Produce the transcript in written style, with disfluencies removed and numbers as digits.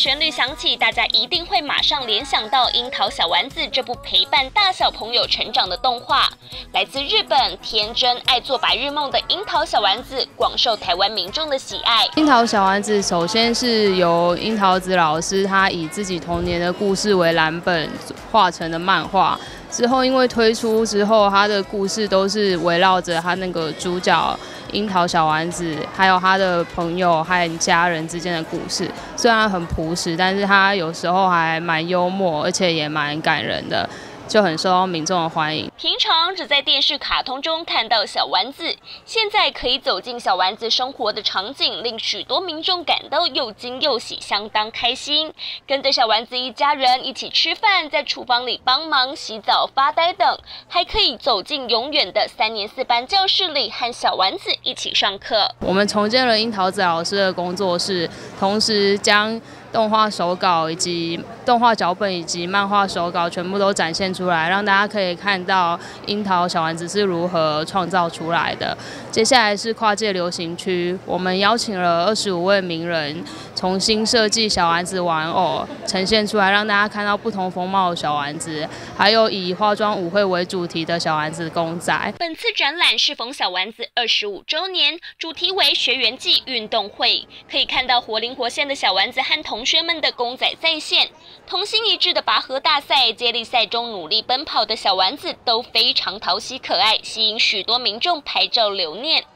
旋律响起，大家一定会马上联想到《樱桃小丸子》这部陪伴大小朋友成长的动画。来自日本，天真爱做白日梦的樱桃小丸子，广受台湾民众的喜爱。 樱桃小丸子首先是由樱桃子老师他以自己童年的故事为蓝本画成的漫画。之后，因为推出之后，他的故事都是围绕着他那个主角樱桃小丸子，还有他的朋友和家人之间的故事。虽然很朴实，但是他有时候还蛮幽默，而且也蛮感人的。就很受到民众的欢迎。 平常只在电视卡通中看到小丸子，现在可以走进小丸子生活的场景，令许多民众感到又惊又喜，相当开心。跟着小丸子一家人一起吃饭，在厨房里帮忙洗澡、发呆等，还可以走进永远的3年4班教室里，和小丸子一起上课。 我们重建了樱桃子老师的工作室，同时将动画手稿以及动画脚本以及漫画手稿全部都展现出来，让大家可以看到樱桃小丸子是如何创造出来的。接下来是跨界流行区，我们邀请了25位名人重新设计小丸子玩偶，呈现出来，让大家看到不同风貌的小丸子，还有以化妆舞会为主题的小丸子公仔。 本次展览适逢小丸子25周年，主题为学园季运动会，可以看到活灵活现的小丸子和同学们的公仔再现，同心一致的拔河大赛、接力赛中努力奔跑的小丸子都非常讨喜可爱，吸引许多民众拍照留念。